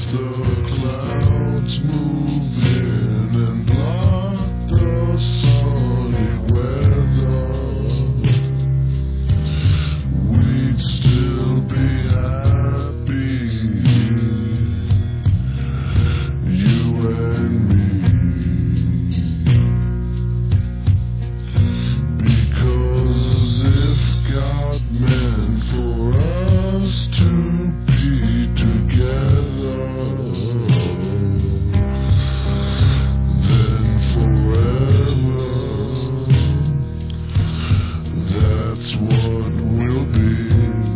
the clouds move in and block the sunny weather, we'd still be happy, you and me. Because if God meant for us to be together, then forever, that's what we'll be.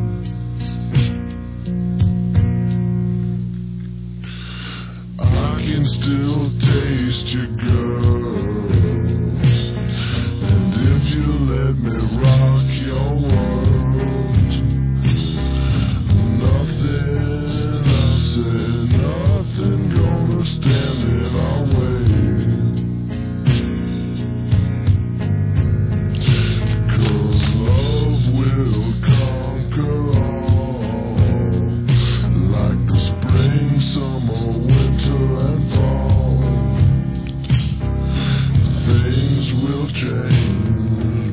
I can still taste your girl, and if you let me rock your world, nothing, I say, nothing gonna stand in our way. 'Cause love will conquer all, like the spring, summer, winter, and fall. Things will change.